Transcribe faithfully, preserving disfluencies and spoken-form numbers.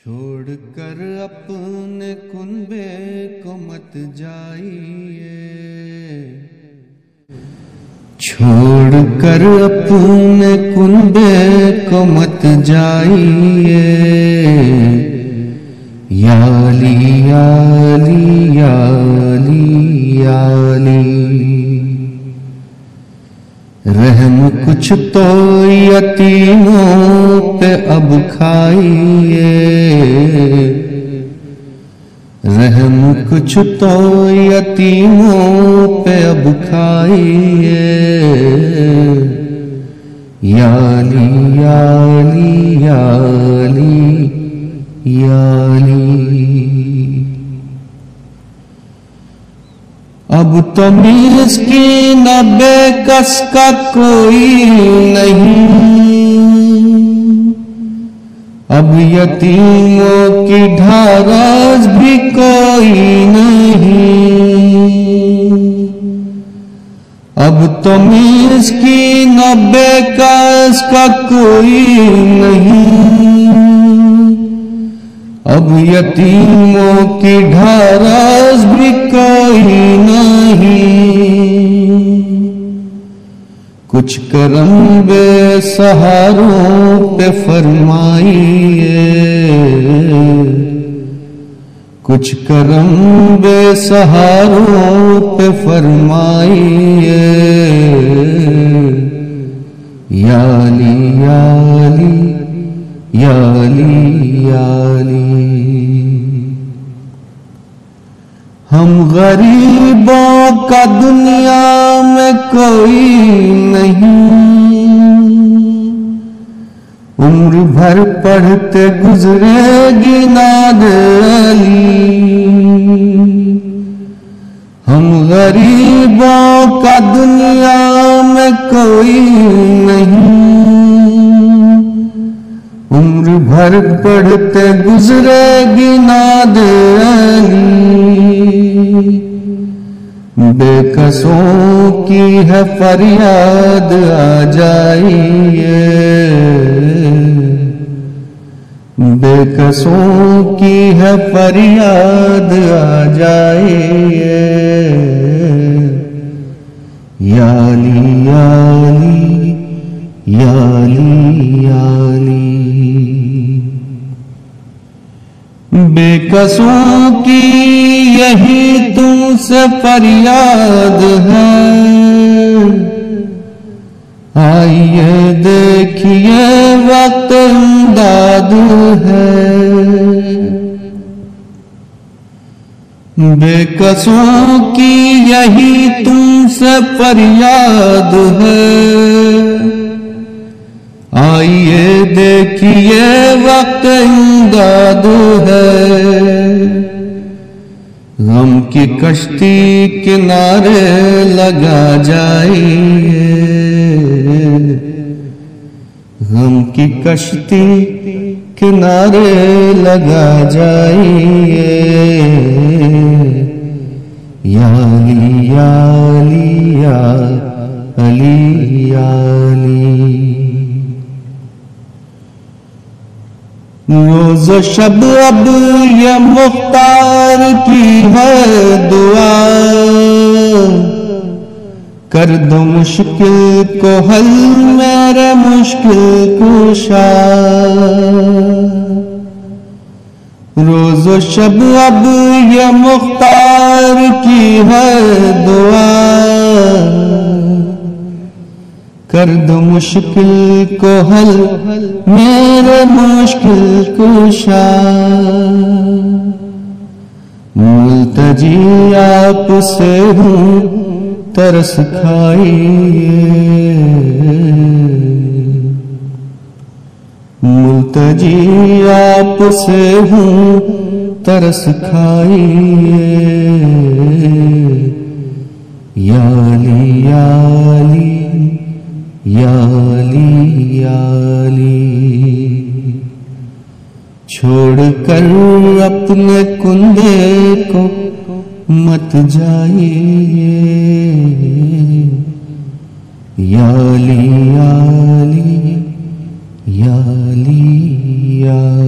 छोड़ कर अपने कुनबे को मत जाइए, छोड़ कर अपने कुनबे को मत जाइए। याली याली याली याली, रहम कुछ तो यतीमों पे अब खाइए, रहम कुछ तो यतीमों पे अब खाइए। याली याली याली याली, अब तो मिस्कीन बेकस का कोई नहीं, अब यतीमों की ढारस भी कोई नहीं। अब तो मिस्कीन बेकस का कोई नहीं, अब यतीमों की ढारस भी कोई नहीं। कुछ करम बेसहारों पे फरमाइए, कुछ करम बेसहारों पे फरमाइए। याली याली याली याली, हम गरीबों का दुनिया में कोई नहीं, उम्र भर पढ़ते गुजरेगी नादली। हम गरीबों का दुनिया में कोई नहीं, उम्र भर पढ़ते गुजरेगी नादली। बेकसों की है फरियाद आ जाइए, बेकसों की है फरियाद आ जाइए। याली याली याली याली, बेकसों की यही तुमसे फरियाद है। आइए देखिए वक्त इमदाद है, बेकसों की यही तुमसे फरियाद है। आइए देखिए वक्त इमदाद है, गम की कश्ती किनारे लगा जाइए, गम की कश्ती किनारे लगा जाइए। याली याली याली याली, रोज़ शब अब ये मुख्तार की है दुआ, कर दो मुश्किल को हल मेरे मुश्किल कुशा। रोज़ शब अब ये मुख्तार की है दुआ, कर दो मुश्किल को हल मेरे मुश्किल कुशा। मुल्तजी आपसे हूँ तरस खाइए, मुल्तजी आपसे हूँ तरस खाइए। याली याली याली याली, छोड़ कर अपने कुंदे को मत जाइए। याली याली याली याली।